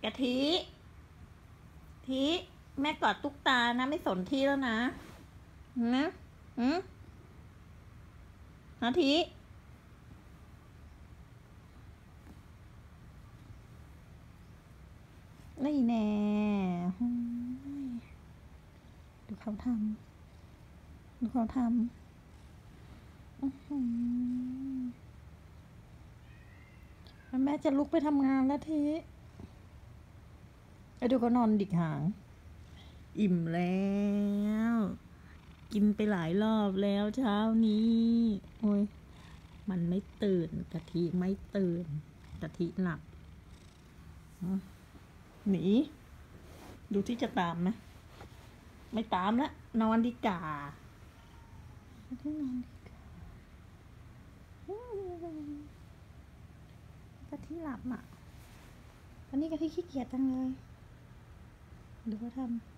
ะทิแม่กอดตุ๊กตานะไม่สนที่แล้วนะนาทินี่แน่ดูเขาทำแล้วแม่จะลุกไปทำงานแล้วทีดูเขานอนดิกหางอิ่มแล้วกินไปหลายรอบแล้วเช้านี้โอ้ยมันไม่ตื่นกะทิไม่ตื่นกะทิหลับหนีดูที่จะตามไหมไม่ตามแล้วนอนดีกว่ากะทิหลับอ่ะตอนนี้กะทิขี้เกียจจังเลยดูเขาทำ